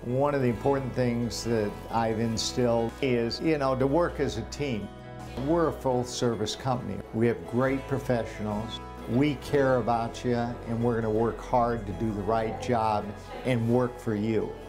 One of the important things that I've instilled is, to work as a team. We're a full-service company. We have great professionals. We care about you, and we're going to work hard to do the right job and work for you.